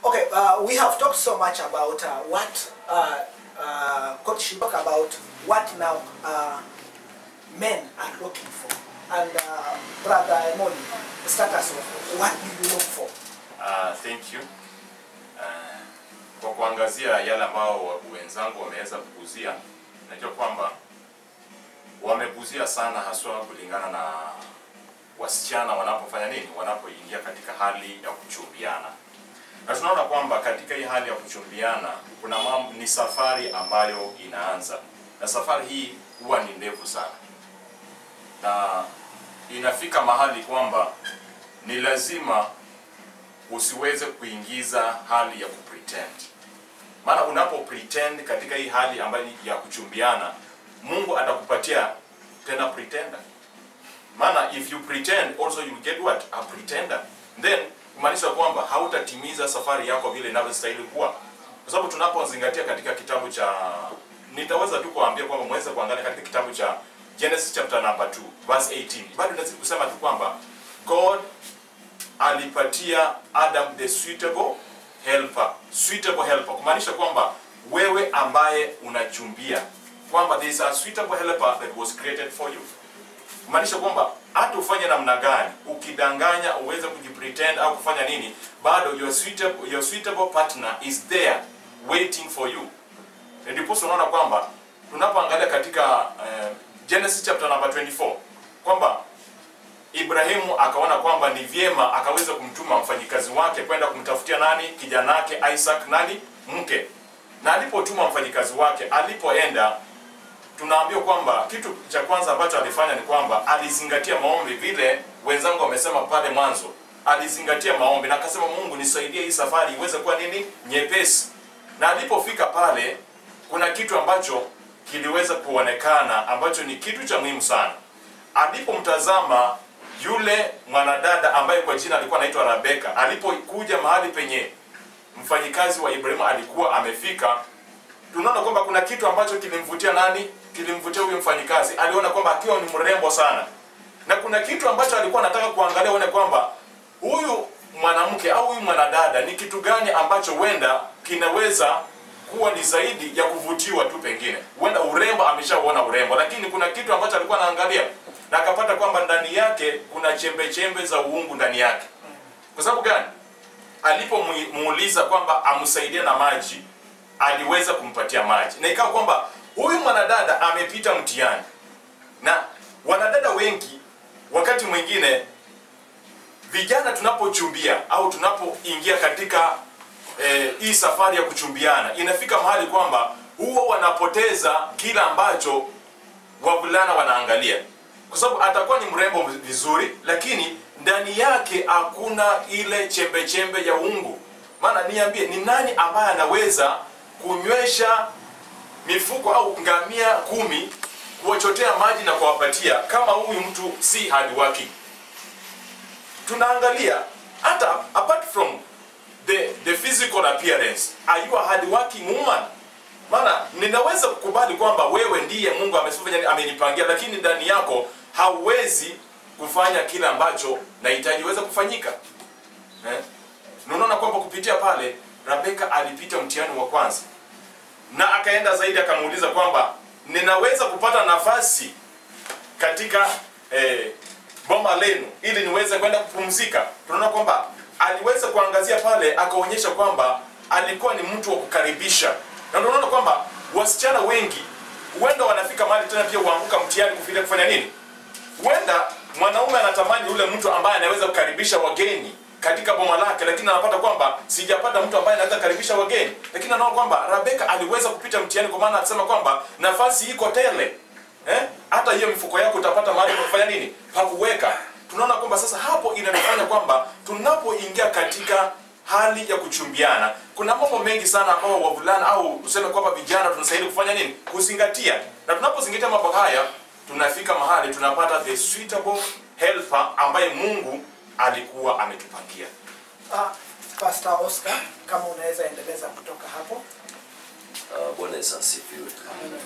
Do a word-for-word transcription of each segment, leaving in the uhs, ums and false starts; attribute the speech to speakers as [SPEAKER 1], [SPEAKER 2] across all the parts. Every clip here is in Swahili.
[SPEAKER 1] Okay, uh, we have talked so much about uh, what uh, uh, Coach should talk about what now uh, men are looking for. And uh, Brother Emoni, start us off. What do you look for?
[SPEAKER 2] Uh, thank you. Uh, kwa kuangazia yale ambao wenzangu wameweza kuguzia, najua kwamba wameguzia sana haswa kulingana na wasichana wanapofanya nini, wanapoingia katika hali ya kuchumbiana. Na tunaona kwamba katika hii hali ya kuchumbiana kuna mambo, ni safari ambayo inaanza. Na safari hii huwa ni ndefu sana. Na inafika mahali kwamba ni lazima usiweze kuingiza hali ya kupretend. Maana unapo pretend katika hii hali ambayo ya kuchumbiana, Mungu atakupatia tena pretender. Maana if you pretend also you get what? A pretender. Then kumaanisha kwamba hautatimiza safari yako vile inavyostahili kuwa. Kwa sababu tunapozingatia katika kitabu cha, nitaweza tu kuambia kwamba mweze kuangalia katika kitabu cha Genesis chapter number two verse eighteen. Bado nazidi kusema tu kwamba God alipatia Adam the suitable helper. Suitable helper. Kumaanisha kwamba wewe ambaye unachumbia, kwamba there is a suitable helper that was created for you. Kumaanisha kwamba hata ufanye namna gani, ukidanganya, uweze kujipretend au kufanya nini, bado your suitable, your suitable partner is there waiting for you. Ndipo tunaona kwamba tunapoangalia katika uh, Genesis chapter number twenty-four kwamba Ibrahimu akaona kwamba ni vyema akaweza kumtuma mfanyikazi wake kwenda kumtafutia nani, kijana wake Isaac nani, mke. Na alipotuma mfanyikazi wake, alipoenda, tunaambiwa kwamba kitu cha kwanza ambacho alifanya ni kwamba alizingatia maombi, vile wenzangu wamesema pale mwanzo. Alizingatia maombi na akasema, Mungu nisaidie hii safari iweze kuwa nini, nyepesi. Na alipofika pale, kuna kitu ambacho kiliweza kuonekana ambacho ni kitu cha muhimu sana. Alipomtazama yule mwanadada ambaye kwa jina alikuwa anaitwa Rebeka, alipokuja mahali penye mfanyikazi wa Ibrahimu alikuwa amefika, tunaona kwamba kuna kitu ambacho kilimvutia nani? Kilimvutia huyu mfanyikazi. Aliona kwamba akiwa ni mrembo sana. Na kuna kitu ambacho alikuwa anataka kuangalia, aone kwamba huyu mwanamke au huyu mwanadada ni kitu gani ambacho wenda kinaweza kuwa ni zaidi ya kuvutiwa tu pengine. Wenda urembo ameshaona urembo, lakini kuna kitu ambacho alikuwa anaangalia na akapata kwamba ndani yake kuna chembe chembe za uungu ndani yake. Kwa sababu gani? Alipomuuliza kwamba amsaidie na maji, aliweza kumpatia maji. Na ikawa kwamba huyu mwanadada amepita mtihani. Na wanadada wengi wakati mwingine, vijana tunapochumbia au tunapoingia katika eh, hii safari ya kuchumbiana, inafika mahali kwamba huwa wanapoteza kila ambacho wavulana wanaangalia. Kwa sababu atakuwa ni mrembo vizuri, lakini ndani yake hakuna ile chembe chembe ya uungu. Maana niambie, ni nani ambaye anaweza kunywesha mifuko au ngamia kumi, kuwachotea maji na kuwapatia, kama huyu mtu si hard working? Tunaangalia hata apart from the the physical appearance, are you a hard working woman? Maana ninaweza kukubali kwamba wewe ndiye Mungu amesifanya amenipangia, lakini ndani yako hauwezi kufanya kila ambacho nahitaji weza kufanyika. Eh? Unaona kwamba kupitia pale Rebeka alipita mtihani wa kwanza. Na akaenda zaidi akamuuliza kwamba ninaweza kupata nafasi katika eh, boma lenu ili niweze kwenda kupumzika. Tunaona kwamba aliweza kuangazia pale, akaonyesha kwamba alikuwa ni mtu wa kukaribisha. Na tunaona kwamba wasichana wengi huenda wanafika mahali tena pia huanguka mtihani kufikia kufanya nini? Huenda mwanaume anatamani yule mtu ambaye anaweza kukaribisha wageni katika boma lake, lakini anapata kwamba sijapata mtu ambaye anaweza kukaribisha wageni. Lakini anaona kwamba Rebeka aliweza kupita mtihani, kwa maana anasema kwamba nafasi iko tele. Eh? Hata hiyo mifuko yako utapata mahali pa kufanya nini? Pa kuweka. Tunaona kwamba sasa hapo inanifanya kwamba tunapoingia katika hali ya kuchumbiana, kuna mambo mengi sana ambao wavulana au useme kwamba vijana tunastahili kufanya nini? Kuzingatia. Na tunapozingatia mambo haya, tunafika mahali tunapata the suitable helper ambaye Mungu alikuwa ametupangia.
[SPEAKER 1] Ah, Pastor Oscar, kama unaweza endeleza kutoka hapo.
[SPEAKER 3] Uh, Bwana Yesu asifiwe. Amen.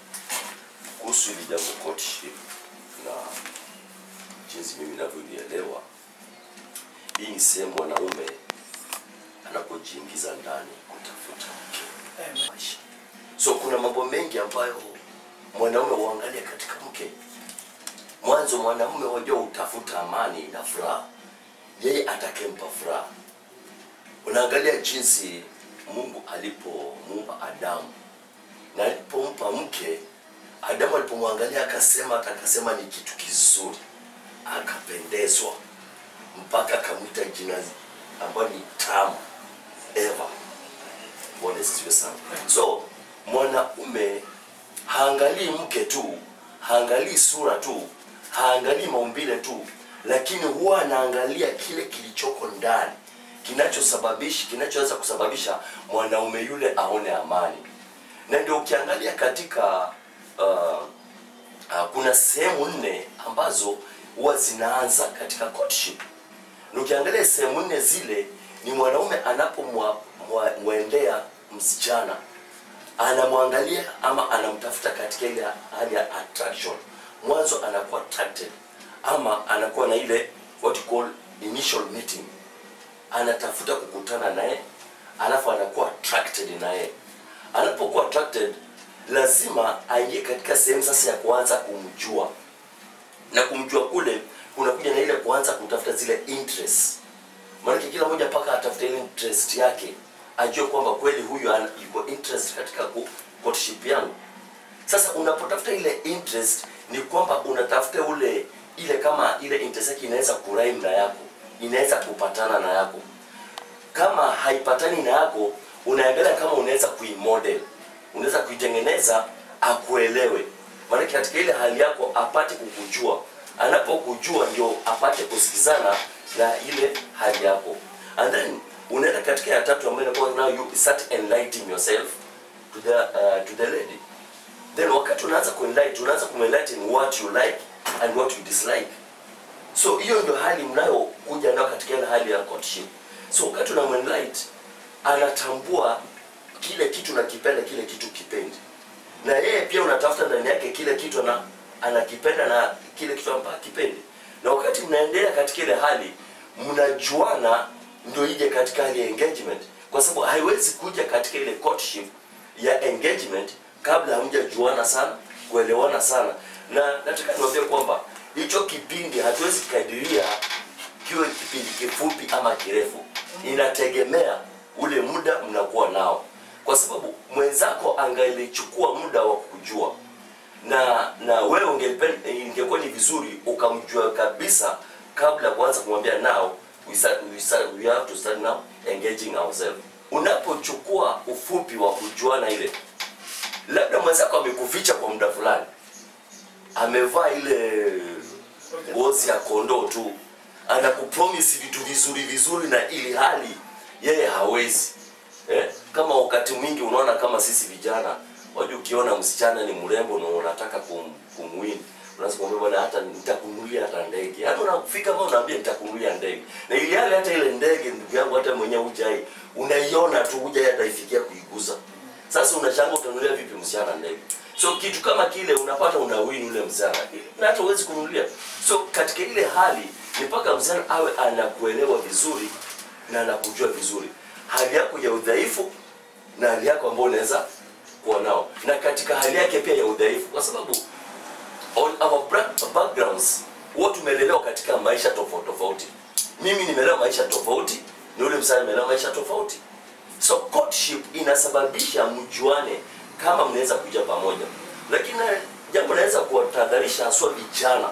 [SPEAKER 3] Kuhusu hili jambo courtship na jinsi mimi ninavyoelewa, hii ni sehemu mwanaume anapojiingiza mambo mengi ambayo mwanaume huangalia katika mke. Mwanzo mwanaume wajua utafuta amani na furaha. Yeye atakempa furaha. Unaangalia jinsi Mungu alipomuumba Adamu. Na alipompa mke, Adamu alipomwangalia akasema hata akasema ni kitu kizuri. Akapendezwa mpaka akamwita jina ambalo ni tamu, Eva. Bwana asifiwe sana. So mwanaume haangalii mke tu, haangalii sura tu, haangalii maumbile tu, lakini huwa anaangalia kile kilichoko ndani, kinachosababisha kinachoweza kusababisha mwanaume yule aone amani. Na ndio ukiangalia katika uh, uh, kuna sehemu nne ambazo huwa zinaanza katika courtship. Na ukiangalia sehemu nne zile ni mwanaume anapomwendea msichana, anamwangalia ama anamtafuta katika ile hali ya attraction. Mwanzo anakuwa attracted ama anakuwa na ile what you call initial meeting. Anatafuta kukutana naye, alafu anakuwa attracted naye. Anapokuwa attracted, lazima aingie katika sehemu sasa ya kuanza kumjua. Na kumjua kule kunakuja na ile kuanza kutafuta zile interest. Maana kila mmoja paka atafuta ile interest yake, ajue kwamba kweli huyu yuko interest katika courtship yangu. Sasa unapotafuta ile interest ni kwamba unatafuta ule ile kama ile interest yake inaweza kurime na yako, inaweza kupatana na yako. Kama haipatani na yako, unaangalia kama unaweza kuimodel, unaweza kuitengeneza akuelewe. Maana katika ile hali yako apate kukujua. Anapokujua ndio apate kusikizana na ile hali yako. And then unaenda katika ya tatu ambayo inakuwa now you start enlightening yourself to the uh, to the lady. Then wakati unaanza kuenlighten, unaanza kuenlighten what you like and what you dislike. So hiyo ndio hali mnayo kuja nayo katika ile hali ya courtship. So wakati unamuenlighten, anatambua kile kitu nakipenda, kile kitu kipendi. Na yeye pia unatafuta ndani yake kile kitu na anakipenda na kile kitu ambacho kipendi. Na wakati mnaendelea katika ile hali, mnajuana, ndio ije katika hali ya engagement. Kwa sababu haiwezi kuja katika ile courtship ya engagement kabla hamjajuana sana, kuelewana sana. Na nataka niwaambie kwamba hicho kipindi hatuwezi kadiria kiwe kipindi kifupi ama kirefu. Inategemea ule muda mnakuwa nao. Kwa sababu mwenzako angalichukua muda wa kujua. Na na wewe ungependa, ingekuwa ni vizuri ukamjua kabisa kabla kuanza kumwambia now we start, we start, we have to start now engaging ourselves. Unapochukua ufupi wa kujuana ile, labda mwenzako amekuficha kwa muda fulani, amevaa ile ngozi ya kondoo tu, anakupromise vitu vizuri vizuri na ili hali yeye hawezi. Eh? Kama wakati mwingi unaona kama sisi vijana, wajua ukiona msichana ni mrembo na unataka kum, kumwini, unaanza kumwambia bwana hata nitakununulia hata ndege. Yaani unafika kama unaambia nitakununulia ndege. Na ile hali hata ile ndege ndugu yangu hata mwenyewe hujai, unaiona tu hujai hata ifikia kuigusa. Sasa unashanga utanunulia vipi msichana ndege? So kitu kama kile unapata unawini ule msichana. Na hata huwezi kununulia. So katika ile hali ni mpaka msichana awe anakuelewa vizuri na anakujua vizuri. Hali yako ya udhaifu na hali yako ambayo unaweza kuwa nao. Na katika hali yake pia ya udhaifu, kwa sababu all our backgrounds wote tumelelewa katika maisha tofauti tofauti. Mimi nimelelewa maisha tofauti, na yule msanii amelelewa maisha tofauti. So courtship inasababisha mjuane kama mnaweza kuja pamoja. Lakini jambo naweza kuwatahadharisha haswa vijana.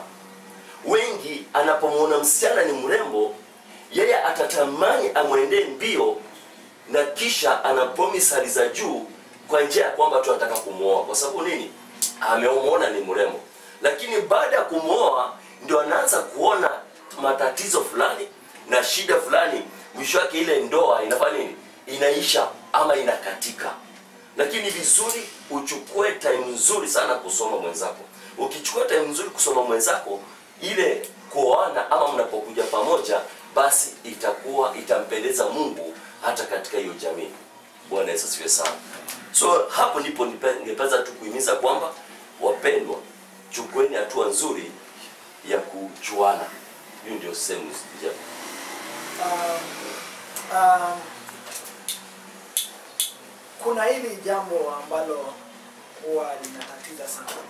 [SPEAKER 3] Wengi anapomuona msichana ni mrembo, yeye atatamani amwendee mbio na kisha anapromise hali za juu kwa njia ya kwamba tu anataka kumuoa. Kwa sababu nini? Amemuona ni mrembo. Lakini baada ya kumuoa ndio anaanza kuona matatizo fulani na shida fulani, mwisho wake ile ndoa inafanya nini? Inaisha ama inakatika. Lakini vizuri uchukue time nzuri sana kusoma mwenzako. Ukichukua time nzuri kusoma mwenzako, ile kuoana ama mnapokuja pamoja, basi itakuwa itampendeza Mungu hata katika hiyo jamii. Bwana Yesu asifiwe sana. So hapo ndipo ningependa tu kuhimiza kwamba wapendwa, chukueni hatua nzuri ya kujuana. Hiyo ndio sehemu ya
[SPEAKER 1] um, um, kuna hili jambo ambalo huwa linatatiza sana,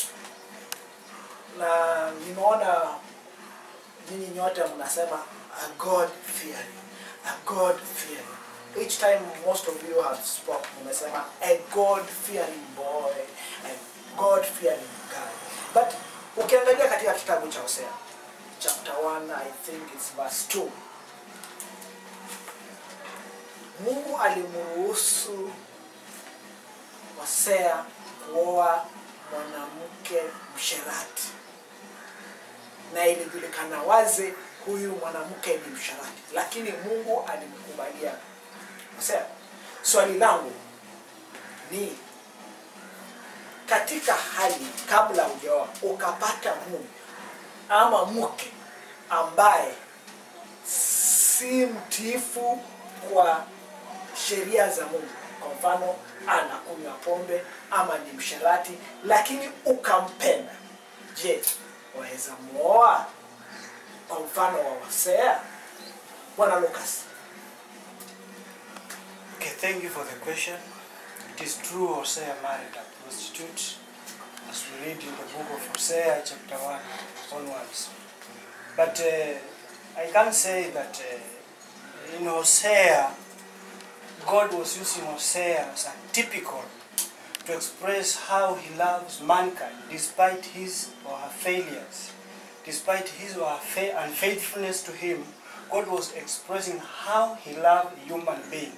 [SPEAKER 1] na nimeona nyinyi nyote mnasema a God fearing, a God fearing. Each time most of you have spoken, mnasema a God fearing boy, a God fearing girl. But ukiangalia katika kitabu cha Hosea chapter one, I think it's verse two, Mungu alimruhusu Hosea kuoa mwanamke msherati, na ilijulikana wazi huyu mwanamke ni msherati, lakini Mungu alimkubalia Hosea. Swali langu ni, katika hali kabla hujaoa ukapata mume ama mke ambaye si mtiifu kwa sheria za Mungu, kwa mfano anakunywa pombe ama ni msherati, lakini ukampenda, je, waweza muoa? Kwa mfano wa Hosea. Bwana Lucas.
[SPEAKER 4] Okay, thank you for the question. It is true Hosea married a prostitute, as we read in the book of Hosea chapter one onwards. But uh, I can say that uh, in Hosea, God was using Hosea as a typical to express how he loves mankind despite his or her failures, despite his or her unfaithfulness to him. God was expressing how he loved a human being.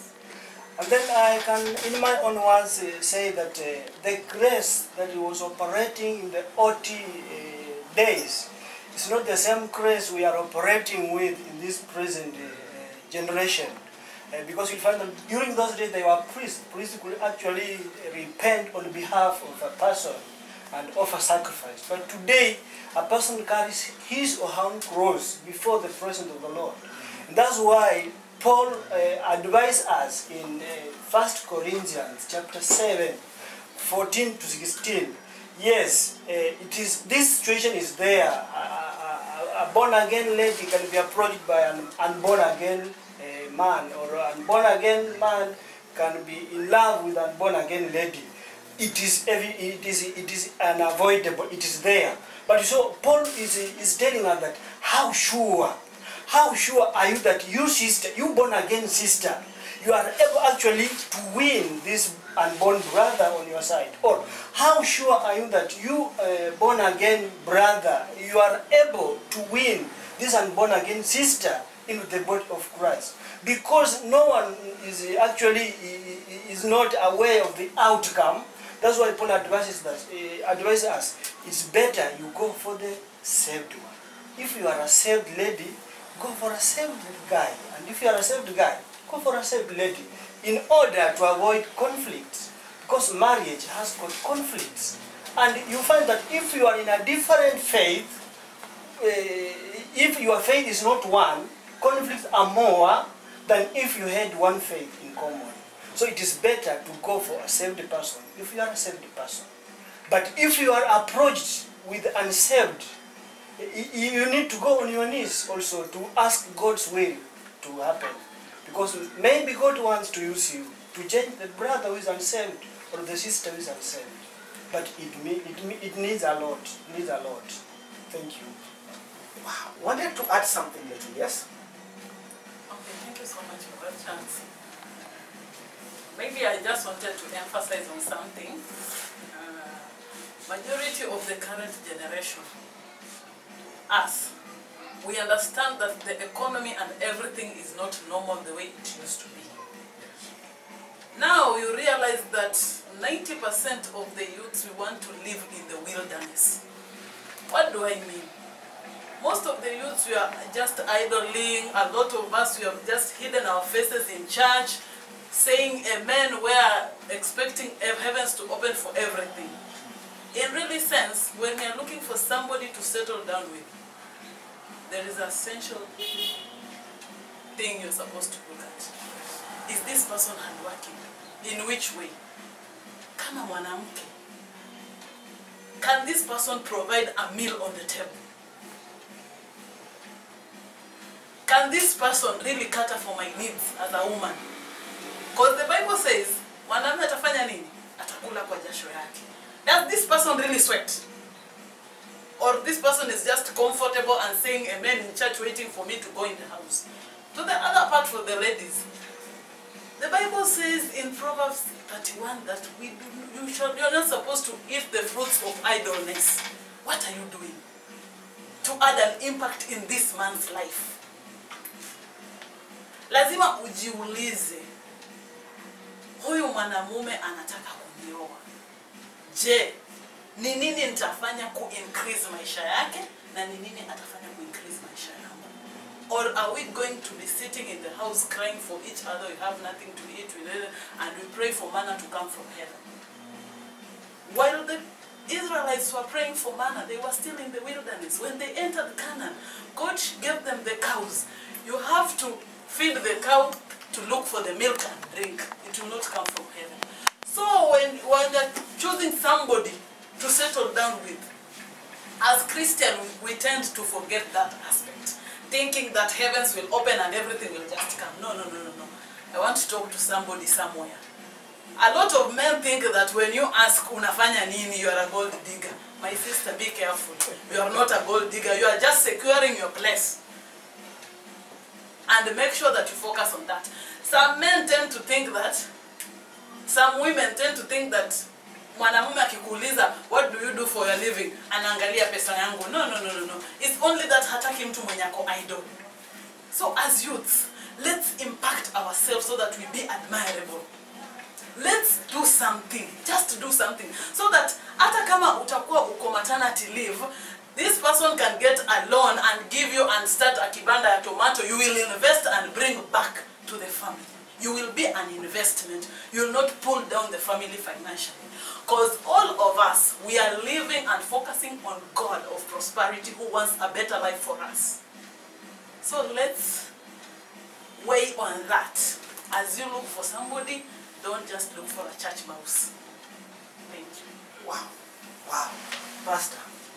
[SPEAKER 4] And then I can, in my own words, uh, say that uh, the grace that he was operating in the O T uh, days is not the same grace we are operating with in this present uh, generation. Uh, because you find that during those days they were priests. Priests could actually repent on behalf of a person and offer sacrifice. But today, a person carries his or her own cross before the presence of the Lord. And that's why Paul uh, advised us in uh, First Corinthians chapter seven, fourteen to sixteen. Yes, uh, it is, this situation is there. A, a, a born-again lady can be approached by an unborn-again uh, man, or an unborn-again man can be in love with an unborn-again lady. It is, it is, it is unavoidable. It is there. But so Paul is, is telling us that how sure, how sure are you that you sister, you born-again sister, you are able actually to win this unborn brother on your side? Or how sure are you that you uh, born-again brother, you are able to win this unborn-again sister into the body of Christ? Because no one is actually is not aware of the outcome. That's why Paul advises us, uh, advises us, it's better you go for the saved one. If you are a saved lady, go for a saved guy. And if you are a saved guy, go for a saved lady, in order to avoid conflicts. Because marriage has got conflicts. And you find that if you are in a different faith, uh, if your faith is not one, conflicts are more than if you had one faith in common. So it is better to go for a saved person if you are a saved person. But if you are approached with unsaved, you need to go on your knees also to ask God's will to happen. Because maybe God wants to use you to change the brother who is unsaved or the sister who is unsaved. But it, it, it needs a lot. It needs a lot. Thank you.
[SPEAKER 1] Wow. Wanted to add something little, yes?
[SPEAKER 5] Okay, thank you so much for that chance. Maybe I just wanted to emphasize on something. Uh, majority of the current generation, us, we understand that the economy and everything is not normal the way it used to be. Now you realize that ninety percent of the youths, we want to live in the wilderness. What do I mean? Most of the youths, we are just idling. A lot of us, we have just hidden our faces in church, saying amen, we are expecting heavens to open for everything. In really sense, when we are looking for somebody to settle down with, there is an essential thing you're supposed to look at. Is this person hardworking? In which way? Kama mwanamke, can this person provide a meal on the table? Can this person really cater for my needs as a woman? Because the Bible says, mwanamke atafanya nini? Atapata chakula kwa jasho yake. Does this person really sweat? Or this person is just comfortable and saying amen in church waiting for me to go in the house? To the other part for the ladies, the Bible says in Proverbs thirty-one that we do, you should, you're not supposed to eat the fruits of idleness. What are you doing to add an impact in this man's life? Lazima ujiulize, huyu mwanamume anataka kunioa. Je, ni nini nitafanya ku increase maisha yake na ni nini atafanya ku increase maisha yangu? Or are we going to be sitting in the house crying for each other, we have nothing to eat, we and we pray for manna to come from heaven? While the Israelites were praying for manna, they were still in the wilderness. When they entered Canaan, God gave them the cows. You have to feed the cow to look for the milk and drink. It will not come from heaven. So when, when they're choosing somebody to settle down with, as Christians, we tend to forget that aspect, thinking that heavens will open and everything will just come. No, no, no, no, no. I want to talk to somebody somewhere. A lot of men think that when you ask, unafanya nini, you are a gold digger. My sister, be careful. You are not a gold digger. You are just securing your place. And make sure that you focus on that. Some men tend to think that, some women tend to think that, mwanamume akikuuliza, what do you do for your living? Anaangalia pesa yangu. No, no, no, no, no. It's only that hataki mtu mwenye ako idol. So as youths, let's impact ourselves so that we be admirable. Let's do something, just do something, so that hata kama utakuwa uko maternity leave, this person can get a loan and give you and start a kibanda ya tomato. You will invest and bring back to the family. You will be an investment. You will not pull down the family financially. Because all of us, we are living and focusing on God of prosperity who wants a better life for us. So let's weigh on that. As you look for somebody, don't just look for a church mouse. Thank you.
[SPEAKER 1] Wow. Wow. Pastor,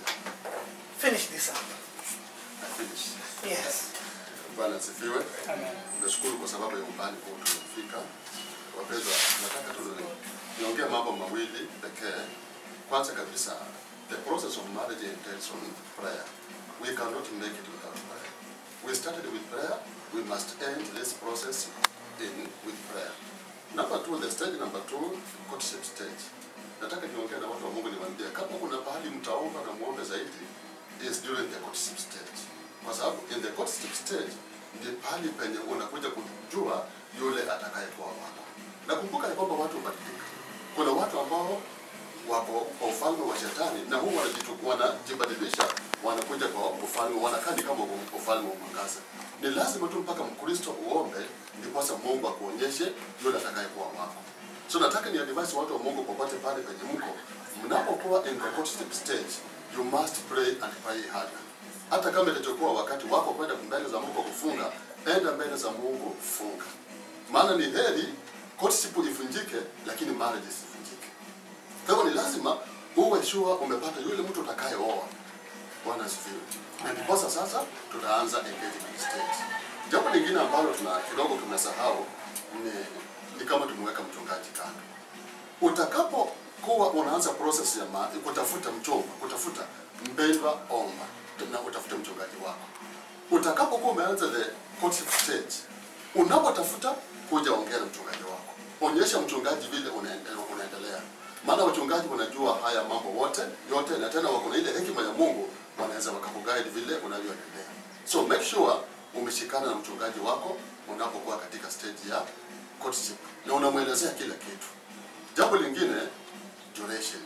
[SPEAKER 1] finish this up.
[SPEAKER 6] I finish.
[SPEAKER 1] Yes.
[SPEAKER 6] Bwana asifiwe.
[SPEAKER 4] Amen.
[SPEAKER 6] Nashukuru kwa sababu ya umbali kwa tumefika. Wapendwa, nataka tu niongee mambo mawili pekee. Kwanza kabisa, the process of marriage entails on prayer. We cannot make it without prayer. We started with prayer, we must end this process in with prayer. Number two, the stage number two, courtship stage. Nataka niongee na watu wa Mungu niwaambie, kama kuna pahali mtaomba na muombe zaidi, is during the courtship stage. Kwa sababu in the courtship stage, ndi pahali penye unakuja kujua yule atakayekuwa wako. Nakumbuka kwamba watu hubadilika. Kuna watu ambao wako kwa ufalme wa shetani na huwa wanajibadilisha, wanakuja kwa ufalme, wanakaa kama ufalme wa mwangaza. Ni lazima tu mpaka Mkristo uombe ndiposa Mungu akuonyeshe yule atakayekuwa wako. So nataka ni advise watu wa Mungu popote pale penye mko, mnapokuwa in the courtship stage, you must pray and pray harder. Hata kama itachokuwa wakati wako kwenda mbele za Mungu kufunga, enda mbele za Mungu funga. Maana ni heri courtship ivunjike lakini marriage isivunjike. Kwa hivyo ni lazima uwe sure umepata yule mtu utakayeoa. Bwana asifiwe. Na ndiposa sasa tutaanza engagement stage. Jambo lingine ambalo tuna kidogo tumesahau ni ni kama tumeweka mchungaji kando. Utakapo kuwa unaanza process ya ma, kutafuta mchumba, kutafuta mpendwa, omba na utafuta mchungaji wako. Utakapo kuwa umeanza the courtship stage, unapotafuta kuja ongea na mchungaji wako. Onyesha mchungaji vile unaendelea. Maana wachungaji wanajua haya mambo wote yote, na tena wako na ile hekima ya Mungu, wanaweza wakakuguide vile unavyoendelea. So make sure umeshikana na mchungaji wako unapokuwa katika stage ya courtship na unamwelezea kila kitu. Jambo lingine, duration.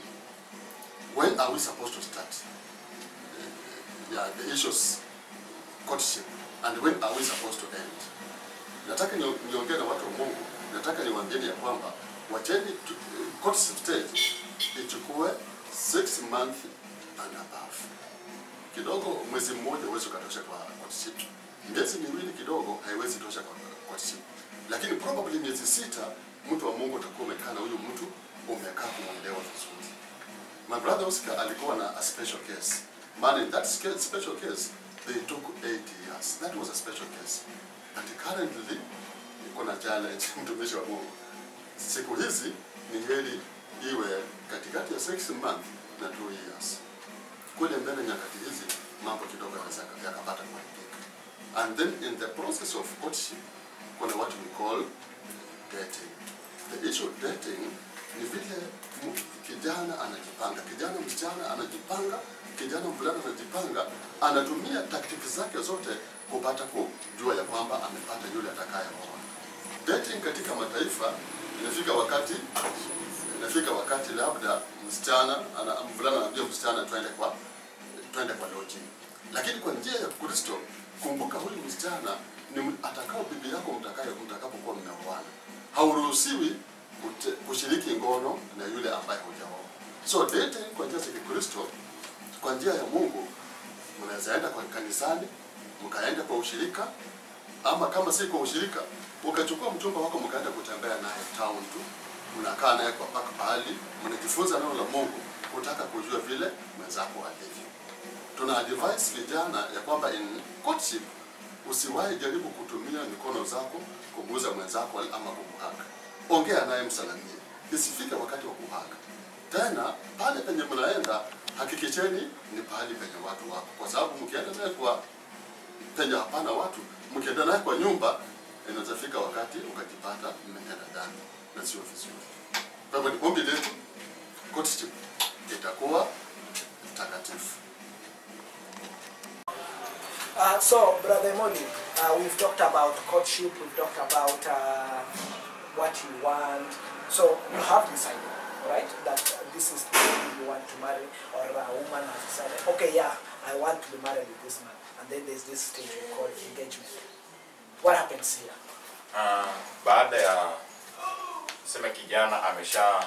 [SPEAKER 6] When are we supposed to start? Uh, yeah, the issues courtship, and when are we supposed to end? Nataka niongee na watu wa Mungu, nataka niwaambie ya kwamba wacheni courtship stage ichukue six months and above. Kidogo mwezi mmoja huwezi kutosha kwa courtship. Miezi miwili kidogo haiwezi tosha kwa courtship. Lakini probably miezi sita mtu wa Mungu atakuwa umekaa na huyu mtu, umekaa kumwelewa vizuri. My brother Oscar alikuwa na a special case. Man, in that special case, they took eight years. That was a special case. And currently, kuna challenge mtumishi wa Mungu. Siku hizi ni heri iwe katikati ya six months na two years. Kule mbele nyakati hizi mambo kidogo yanaweza yakapata kuharibika. And then in the process of courtship, kuna what we call dating. The issue of dating ni vile kijana anajipanga, kijana msichana anajipanga, kijana mvulana anajipanga, anatumia taktiki zake zote kupata kujua ya kwamba amepata yule atakayeoa. Dating katika mataifa inafika wakati inafika wakati labda msichana ana mvulana anambia msichana twende kwa twende kwa lodging. Lakini kwa njia ya Kristo, kumbuka huyu msichana ni atakao bibi yako mtakaye mtakapokuwa mmeoana. Hauruhusiwi kushiriki ngono na yule ambaye hujaoa. So dating kwa njia ya Kristo, kwa njia ya Mungu, mnaweza enda kwa kanisani, mkaenda kwa ushirika, ama kama si kwa ushirika, ukachukua mchumba wako mkaenda kutembea naye town tu, mnakaa naye kwa paka pahali, mnajifunza neno la Mungu, kutaka kujua vile mwenzako alivyo. Tuna advise vijana ya kwamba in courtship usiwahi jaribu kutumia mikono zako kuguza mwenzako ama kumhaka. Ongea naye, msalimie. Isifike wakati wa kuhaka. Tena pale penye mnaenda hakikisheni ni pahali penye watu wako, kwa sababu mkienda naye kwa penye hapana watu, mkienda naye kwa nyumba, inaweza fika wakati ukajipata mmetenda dhambi na sio vizuri. Kwa hivyo ni ombi letu, courtship itakuwa takatifu.
[SPEAKER 1] Uh, so, Brother Emoli, uh, we've talked about courtship, we've talked about uh, what you want. So, you have decided, right, that uh, this is the man you want to marry, or a woman has decided, okay, yeah, I want to be married with this man. And then there's this stage we call engagement. What happens here?
[SPEAKER 2] Uh, baada ya sema kijana amesha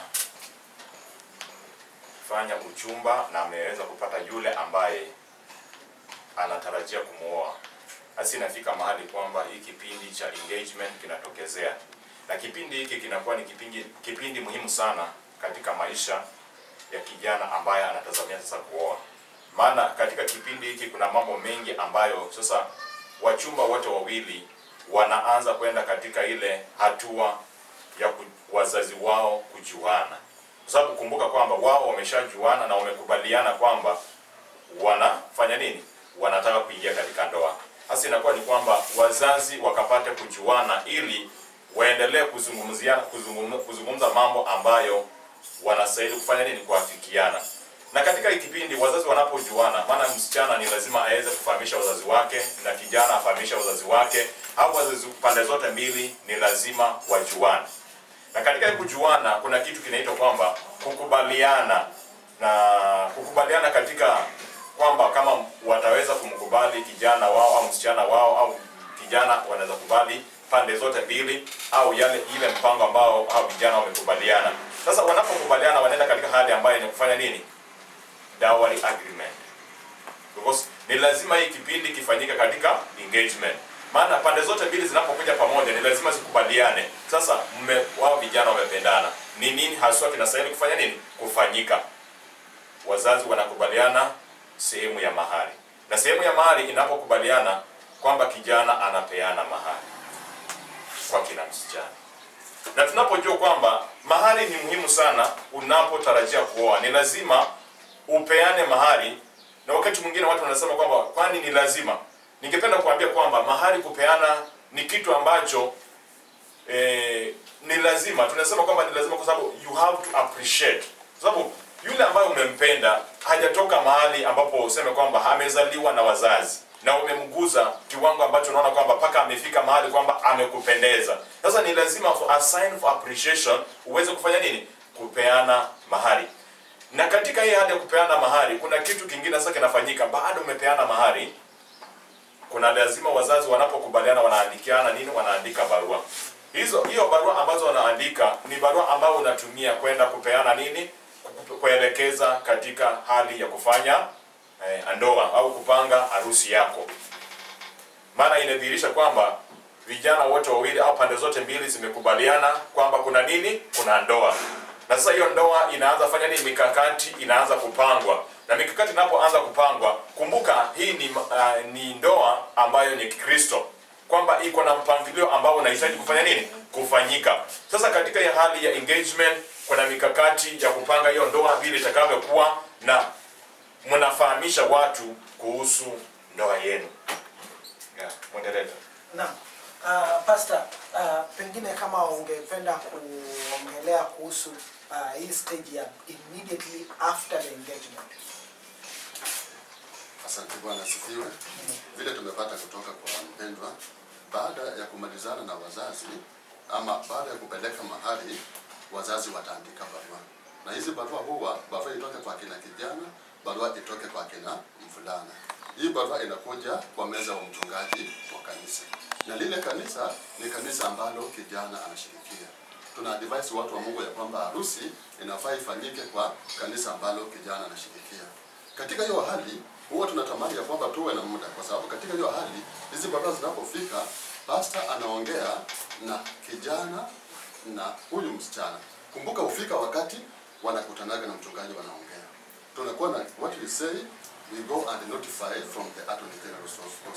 [SPEAKER 2] fanya uchumba na ameweza kupata yule ambaye anatarajia kumuoa. Hasi inafika mahali kwamba hii kipindi cha engagement kinatokezea. Na kipindi hiki kinakuwa ni kipindi kipindi muhimu sana katika maisha ya kijana ambaye anatazamia sasa kuoa. Maana katika kipindi hiki kuna mambo mengi ambayo sasa wachumba wote wawili wanaanza kwenda katika ile hatua ya wazazi wao kujuana. Kwa sababu kumbuka kwamba wao wameshajuana na wamekubaliana kwamba wanafanya nini? Wanataka kuingia katika ndoa. Hasa inakuwa ni kwamba wazazi wakapate kujuana ili waendelee kuzungumziana kuzungumza, kuzungumza mambo ambayo wanastahili kufanya nini? Kuafikiana. Na katika hii kipindi wazazi wanapojuana, maana msichana ni lazima aweze kufahamisha wazazi wake na kijana afahamisha wazazi wake, au wazazi pande zote mbili ni lazima wajuane. Na katika hii kujuana kuna kitu kinaitwa kwamba kukubaliana, na kukubaliana katika kwamba kama wataweza kumkubali kijana wao au msichana wao, au kijana wanaweza kubali pande zote mbili, au yale ile mpango ambao hao vijana wamekubaliana. Sasa wanapokubaliana wanaenda katika hali ambayo ni kufanya nini? Dowry agreement. Because ni lazima hii kipindi kifanyike katika engagement. Maana pande zote mbili zinapokuja pamoja ni lazima zikubaliane. Sasa mme wao vijana wamependana, ni nini haswa kinastahili kufanya nini? Kufanyika. Wazazi wanakubaliana sehemu ya mahari. Na sehemu ya mahari inapokubaliana kwamba kijana anapeana mahari kwa kila msichana. Na tunapojua kwamba mahari ni muhimu sana unapotarajia kuoa, ni lazima upeane mahari. Na wakati mwingine watu wanasema kwamba kwani ni lazima? Ningependa kuambia kwamba mahari kupeana ni kitu ambacho eh, ni lazima. Tunasema kwamba ni lazima kwa sababu you have to appreciate. Sababu yule ambaye umempenda hajatoka mahali ambapo useme kwamba amezaliwa na wazazi na umemguza kiwango ambacho unaona kwamba paka amefika mahali kwamba amekupendeza. Sasa ni lazima for a sign of appreciation uweze kufanya nini? Kupeana mahari. Na katika hii hali ya kupeana mahari kuna kitu kingine sasa kinafanyika. Baada umepeana mahari, kuna lazima wazazi wanapokubaliana wanaandikiana nini? Wanaandika barua. Hizo hiyo barua ambazo wanaandika ni barua ambayo unatumia kwenda kupeana nini? Kuelekeza katika hali ya kufanya eh, ndoa au kupanga harusi yako. Maana inadhihirisha kwamba vijana wote wawili au pande zote mbili zimekubaliana kwamba kuna nini? Kuna ndoa. Na sasa hiyo ndoa inaanza fanya nini? Mikakati inaanza kupangwa. Na mikakati inapoanza kupangwa, kumbuka hii ni uh, ni ndoa ambayo ni Kikristo, kwamba iko na mpangilio ambao unahitaji kufanya nini? Kufanyika. Sasa katika hii hali ya engagement kuna mikakati ya kupanga hiyo ndoa vile itakavyokuwa, na mnafahamisha watu kuhusu ndoa yenu. Yeah, moderator.
[SPEAKER 1] Naam. Uh, Pastor, uh, pengine kama ungependa kuongelea kuhusu uh, hii stage ya immediately after the engagement.
[SPEAKER 6] Asante Bwana asifiwe. Vile tumepata kutoka kwa mpendwa, baada ya kumalizana na wazazi ama baada ya kupeleka mahali, wazazi wataandika barua. Na hizi barua huwa barua itoke kwa kina kijana, barua itoke kwa kina mvulana. Hii barua inakuja kwa meza wa mchungaji wa kanisa. Na lile kanisa ni kanisa ambalo kijana anashirikia. Tuna advise watu wa Mungu ya kwamba harusi inafaa ifanyike kwa kanisa ambalo kijana anashirikia. Katika hiyo hali huwa tunatamani ya kwamba tuwe na muda, kwa sababu katika hiyo hali hizi barua zinapofika, pastor anaongea na kijana na huyu msichana. Kumbuka ufika wakati wanakutanaga na mchungaji wanaongea. Tunakuwa na what we say, we go and notify from the Attorney General's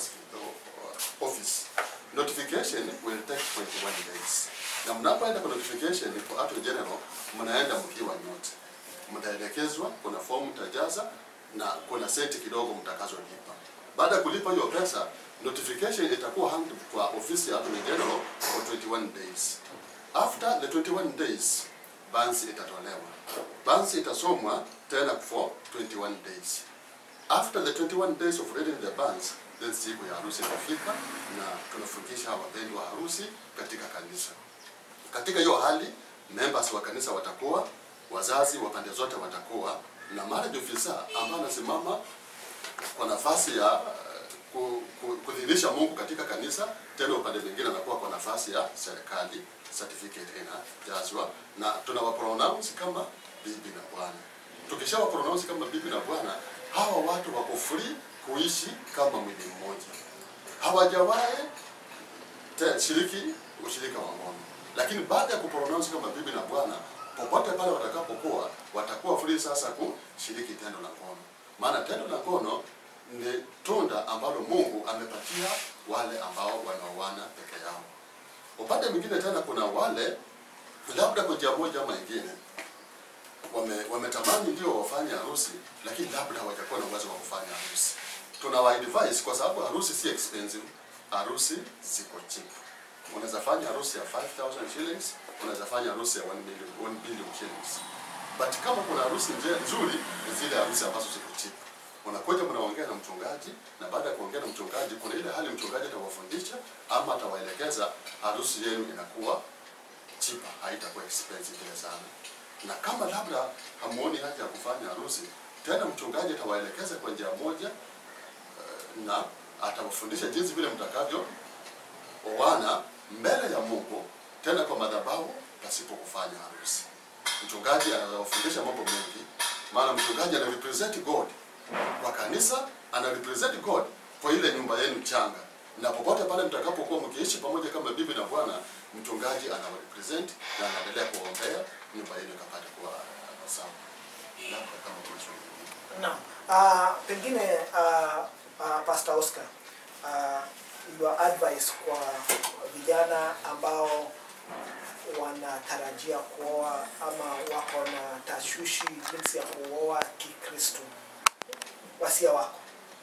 [SPEAKER 6] office. Notification will take twenty-one days. Na mnapoenda kwa notification kwa Attorney General, mnaenda mkiwa nyote. Mtaelekezwa, kuna form mtajaza na kuna senti kidogo mtakazolipa. Baada ya kulipa hiyo pesa, notification itakuwa handed kwa ofisi ya Attorney General for twenty-one days. After the twenty-one days, bansi itatolewa. Bansi itasomwa tena for twenty-one days. After the twenty-one days of reading the bands, then siku ya harusi itafika na tunafungisha wapendwa wa harusi katika kanisa. Katika hiyo hali, members wa kanisa watakuwa, wazazi wa pande zote watakuwa, na marriage officer ambaye anasimama kwa nafasi ya kudhihirisha Mungu katika kanisa, tena upande mwingine anakuwa kwa nafasi ya serikali, certificate inajazwa na tunawapronounce kama bibi na bwana. Tukishawa pronounce kama bibi na bwana, hawa watu wako free kuishi kama mwili mmoja. Hawajawahi shiriki ushirika wa ngono. Lakini baada ya kupronounce kama bibi na bwana, popote pale watakapokuwa, watakuwa free sasa kushiriki tendo la ngono. Maana tendo la ngono ni tunda ambalo Mungu amepatia wale ambao wanaoana peke yao. Upande mwingine tena kuna wale labda kwa njia moja ama nyingine wame wametamani ndio wafanye harusi, lakini labda hawajakuwa na uwezo wa kufanya harusi. Tunawa advise kwa sababu harusi si expensive, harusi ziko cheap. Unaweza fanya harusi ya five thousand shillings, unaweza fanya harusi ya one million, one billion shillings. But kama kuna harusi nzuri, zile harusi ambazo ziko cheap. Unakuja mnaongea na mchungaji, na baada ya kuongea na mchungaji kuna ile hali mchungaji atawafundisha ama atawaelekeza, harusi yenu inakuwa cheaper, haitakuwa expensive ile sana. Na kama labda hamuoni haja ya kufanya harusi, tena mchungaji atawaelekeza kwa njia moja na atawafundisha jinsi vile mtakavyo oana mbele ya Mungu, tena kwa madhabahu pasipo kufanya harusi. Mchungaji anawafundisha mambo mengi, maana mchungaji ana represent God kwa kanisa, ana represent God kwa ile nyumba yenu changa. Na popote pale mtakapokuwa mkiishi pamoja kama bibi na bwana, mchungaji ana represent na anaendelea kuombea nyumba yenu ikapate kuwa sawa. Na kama kuna swali.
[SPEAKER 1] Naam. Ah, pengine uh, uh, Pastor Oscar, uh, your advice kwa vijana ambao wanatarajia kuoa ama wako na tashwishi jinsi ya kuoa Kikristo, wasia wako?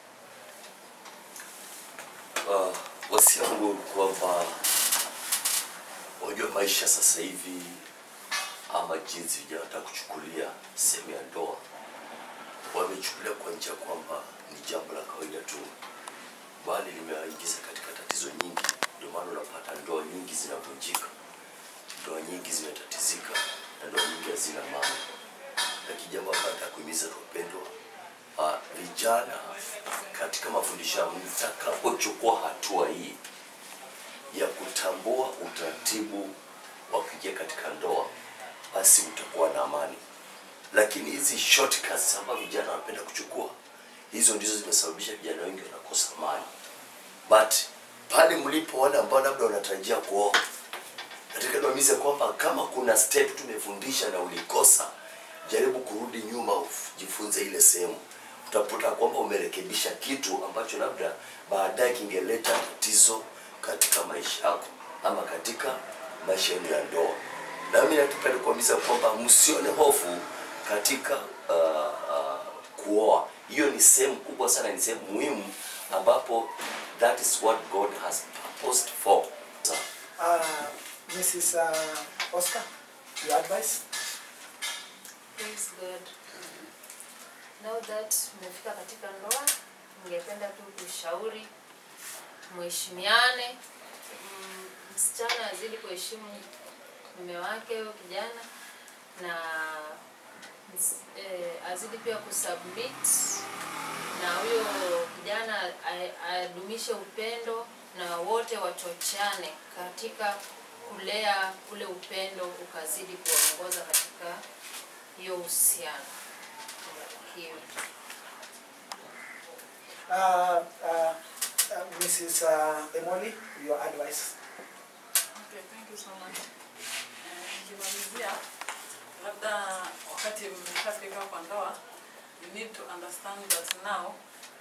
[SPEAKER 3] Uh, wasia wangu kwamba wajua maisha sasa hivi ama jinsi vijana watakuchukulia sehemu ya ndoa, wamechukulia kwa njia kwamba ni jambo la kawaida tu, bali limewaingiza katika tatizo nyingi. Ndio maana unapata ndoa nyingi zinavunjika, ndoa nyingi zimetatizika, na ndoa nyingi hazina maana. Lakini jambo ambalo nitakuhimiza wapendwa, uh, vijana katika mafundisho ya mtakapochukua hatua hii ya kutambua utaratibu wa kuingia katika ndoa, basi utakuwa na amani. Lakini hizi shortcuts ambazo vijana wanapenda kuchukua, hizo ndizo zimesababisha vijana wengi wanakosa amani. But pale mlipo wale ambao labda wanatarajia kuoa, nataka niwaambie kwamba kama kuna step tumefundisha na ulikosa, jaribu kurudi nyuma ujifunze ile sehemu. Utakuta kwamba umerekebisha kitu ambacho labda baadaye kingeleta tatizo katika maisha yako ama katika maisha ya ndoa. Na mimi natupenda kuambia kwamba msione hofu katika uh, uh, kuoa. Hiyo ni sehemu kubwa sana, ni sehemu muhimu ambapo that is what God has purposed for.
[SPEAKER 1] Uh, Missus Uh, Oscar, your advice?
[SPEAKER 7] Praise God. Now that mmefika katika ndoa, ningependa tu kushauri mheshimiane. Mm, msichana azidi kuheshimu mume wake au kijana, na eh, azidi pia kusubmit, na huyo kijana adumishe upendo, na wote wachochane katika kulea ule upendo ukazidi kuongoza katika hiyo uhusiano.
[SPEAKER 1] Uh, uh, uh, Missus Uh, Emoli, your advice?
[SPEAKER 5] Okay, thank you so much. Nikimalizia, labda wakati mmeshafika kwa ndoa, you need to understand that now,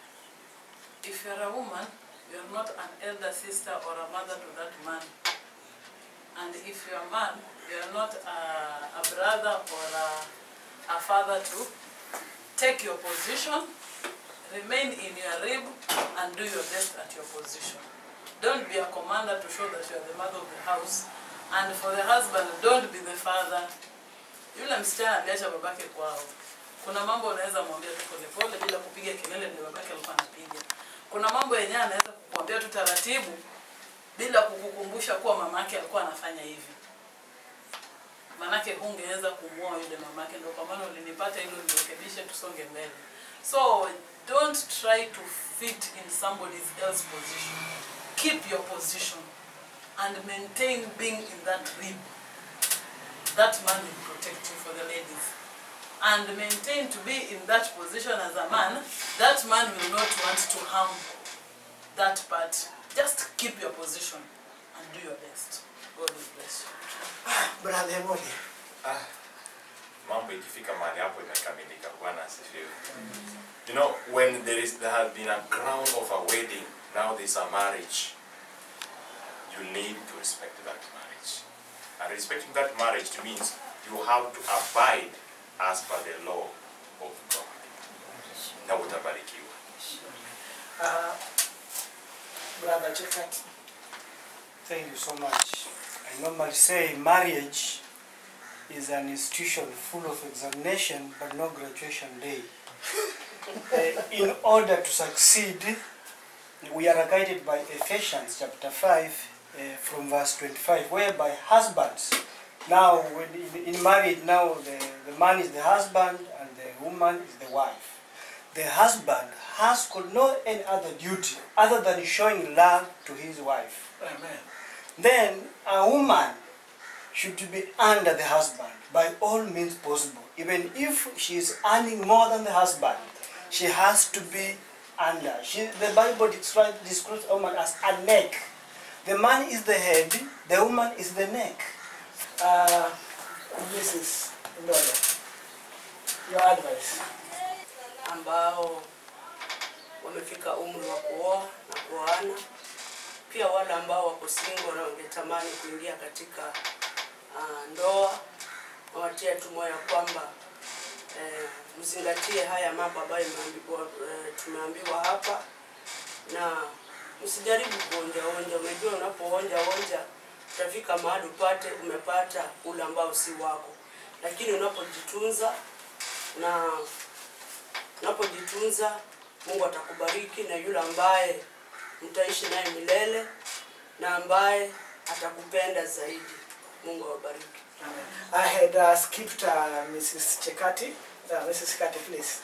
[SPEAKER 5] if you're a woman, you're not an elder sister or a mother to that man. And if you're a man, you're not a, a brother or a, a father to take your position, remain in your rib, and do your best at your position. Don't be a commander to show that you are the mother of the house. And for the husband, don't be the father. Yule msichana aliacha babake kwao. Kuna mambo unaweza mwambia tu polepole bila kupiga kelele ndio babake alikuwa anapiga. Kuna mambo yenyewe anaweza kukuambia tu taratibu bila kukukumbusha kuwa mamake alikuwa anafanya hivi. Manake hungeweza kumuoa yule mamake, ndio kwa maana ulinipata ili unirekebishe tusonge mbele. So don't try to fit in somebody else's position. Keep your position and maintain being in that rib. That man will protect you, for the ladies. And maintain to be in that position as a man. That man will not want to harm that part. Just keep your position and do your best. God will bless you.
[SPEAKER 1] Brother Emoli.
[SPEAKER 2] Ah, mambo ikifika mahali hapo imekamilika. Bwana asifiwe. You know, when there is there has been a crown of a wedding, now there's a marriage. You need to respect that marriage. And respecting that marriage means you have to abide as per the law of God. Na utabarikiwa.
[SPEAKER 1] Uh, Brother Chekat.
[SPEAKER 4] Thank you so much. I normally say marriage is an institution full of examination but no graduation day. uh, in order to succeed, we are guided by Ephesians chapter five uh, from verse twenty-five, whereby husbands, now when in, in marriage, now the, the man is the husband and the woman is the wife. The husband has got no any other duty other than showing love to his wife.
[SPEAKER 1] Amen.
[SPEAKER 4] Then a woman should be under the husband by all means possible. Even if she is earning more than the husband, she has to be under. She, the Bible describes, describes a woman as a neck. The man is the head, the woman is the neck.
[SPEAKER 1] Uh, Missus Ndole, your advice?
[SPEAKER 8] Ambao wamefika umri wa kuoa na kuoana, pia wale ambao wako single na wangetamani kuingia katika uh, ndoa, wawatie tu moyo kwamba eh, mzingatie haya mambo ambayo eh, tumeambiwa hapa, na msijaribu kuonja onja. Unajua unapoonja onja utafika mahali upate umepata ule ambao si wako, lakini unapojitunza na unapojitunza Mungu atakubariki, na yule ambaye mtaishi naye milele na ambaye atakupenda zaidi. Mungu awabariki.
[SPEAKER 1] Amen. I had uh, skipped uh, Missus Chekati. Uh, Missus Chekati, please.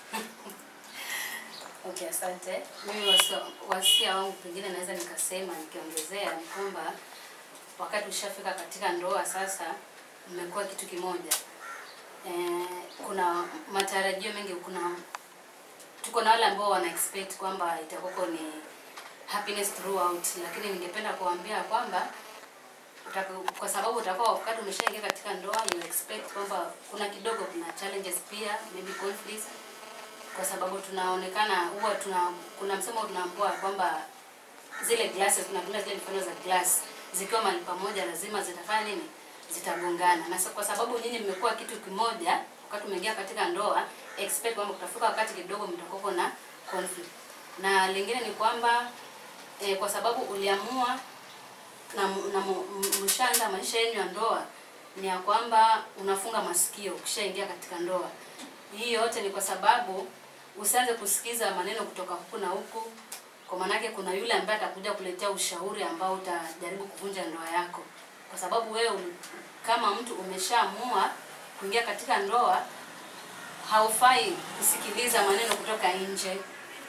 [SPEAKER 9] Okay, asante. Mimi wasia, wasia wangu pengine naweza nikasema nikiongezea ni kwamba wakati ushafika katika ndoa sasa mmekuwa kitu kimoja. Eh, kuna matarajio mengi, kuna tuko na wale ambao wana expect kwamba itakuwa ni happiness throughout, lakini ningependa kuambia kwamba kwa sababu utakuwa wakati umeshaingia katika ndoa you expect kwamba kuna kidogo kuna challenges pia, maybe conflicts, kwa sababu tunaonekana huwa tuna kuna msemo tunaambiwa kwamba zile glasses tunatumia zile mfano za glass zikiwa mahali pamoja lazima zitafanya nini, zitagongana. Na kwa sababu nyinyi mmekuwa kitu kimoja, wakati umeingia katika ndoa, expect kwamba kutafika wakati kidogo mtakoko na conflict. Na lingine ni kwamba eh, kwa sababu uliamua na, na mshaanza maisha yenu ya ndoa, ni ya kwamba unafunga masikio ukishaingia katika ndoa. Hii yote ni kwa sababu usianze kusikiza maneno kutoka huku na huku, kwa manake kuna yule ambaye atakuja kuletea ushauri ambao utajaribu kuvunja ndoa yako. Kwa sababu wewe kama mtu umeshaamua kuingia katika ndoa, haufai kusikiliza maneno kutoka nje.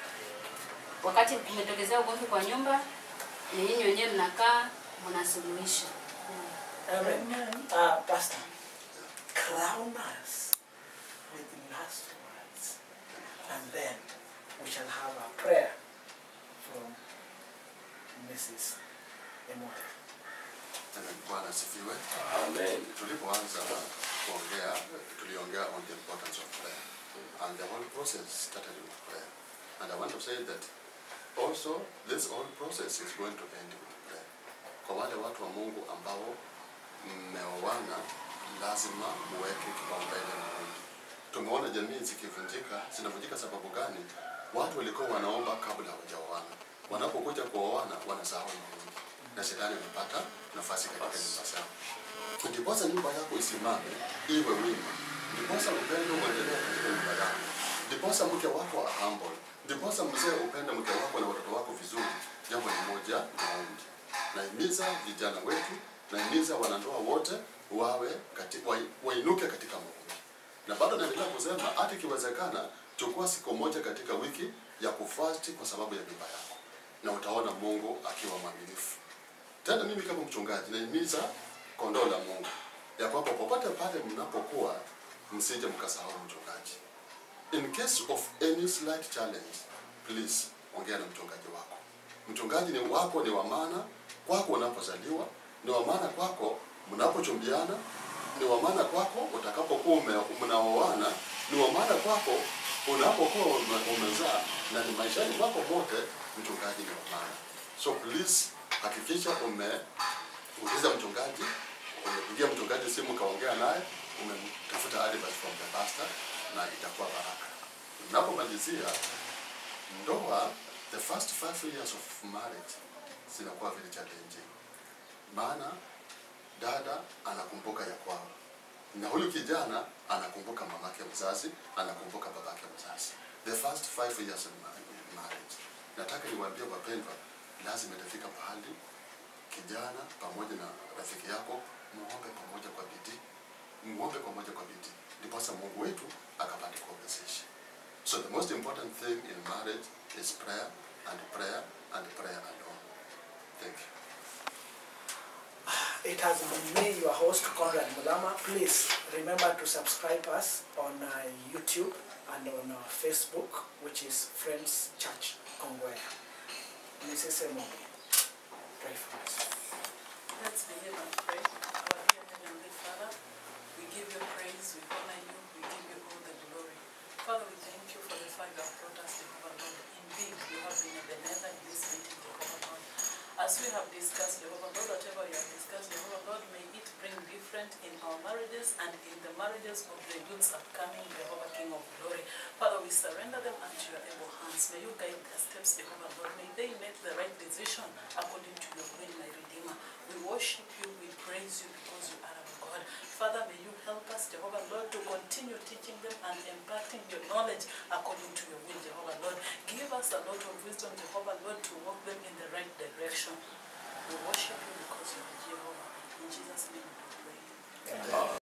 [SPEAKER 9] Wakati kumetokezea ugomvi kwa nyumba, ni nyinyi wenyewe mnakaa mnasuluhisha.
[SPEAKER 1] Amen. Uh, Pastor, crown us with the last words, and then we shall have a prayer from Missus Emore.
[SPEAKER 6] Bwana asifiwe.
[SPEAKER 3] Amen.
[SPEAKER 6] Tulipoanza kuongea, tuliongea on the importance of prayer, and the whole process started with prayer. And I want to say that also this whole process is going to end with prayer. Kwa wale watu wa Mungu ambao mmeoana, lazima muweke kipaumbele Mungu. Tumeona jamii zikivunjika, zinavunjika sababu gani? Watu walikuwa wanaomba kabla hawajaoana. Wanapokuja kuoana wanasahau Mungu, na shetani anapata nafasi katika nyumba zao. Ndiposa nyumba yako isimame, iwe wima. Ndiposa upendo uendelee katika nyumba yako. Ndiposa mke wako a humble. Ndiposa mzee upende mke wako na watoto wako vizuri. Jambo ni moja, maombi. Naimiza vijana wetu, naimiza wanandoa wote wawe katika, wainuke katika maombi. Na bado naendelea kusema hata ikiwezekana chukua siku moja katika wiki ya kufasti kwa sababu ya nyumba yako, na utaona Mungu akiwa mwaminifu. Tena mimi kama mchungaji naimiza kondoo la Mungu ya kwamba popote pale mnapokuwa msije mkasahau mchungaji. In case of any slight challenge, please ongea na mchungaji wako. Mchungaji ni wako, ni wa maana kwako unapozaliwa, ni wa maana kwako mnapochumbiana, ni wa maana kwako utakapokuwa mnaoana, ni wa maana kwako unapokuwa umezaa, na ni maishani kwako mote mchungaji ni wa maana. So please hakikisha umeuliza mchungaji, umepigia mchungaji simu kaongea naye, umetafuta advice from the pastor, na itakuwa baraka. Unapomalizia ndoa, the first five years of marriage zinakuwa very challenging. Maana dada anakumbuka ya kwao, na huyu kijana anakumbuka mamake mzazi, anakumbuka babake mzazi. The first five years of marriage. Nataka niwaambie wapendwa, lazima itafika pahali kijana pamoja na rafiki yako muombe pamoja kwa bidii. Muombe pamoja kwa bidii. Ndiposa Mungu wetu akapate conversation. So the most important thing in marriage is prayer and prayer and prayer alone. Thank you.
[SPEAKER 1] It has been me, your host, Conrad Mulama. Please remember to subscribe us on uh, YouTube and on uh, Facebook, which is Friends Church Kongwea. Missus Emore, pray for us.
[SPEAKER 5] Let's begin and pray. Our dear Heavenly Father, we give you praise, we honor you, we give you all the glory. Father, we thank you for the fact that brought us, Jehovah Lord. Indeed, you have been Ebenezer in this meeting, Jehovah Lord. As we have discussed, Jehovah Lord, whatever we have discussed, Jehovah Lord, may it bring different in our marriages and in the marriages of the youths upcoming, Jehovah King of Glory. Father, we surrender them unto your able hands. May you guide their steps, Jehovah Lord. May they make the right decision according to your will, my Redeemer. We worship you, we praise you because you are our God. Father, may you help us, Jehovah Lord, to continue teaching them and imparting your knowledge according to your will, Jehovah Lord. Give us a lot of wisdom, Jehovah Lord, to walk them in the right direction. We worship you because you are Jehovah. In Jesus' name we pray.
[SPEAKER 1] Amen.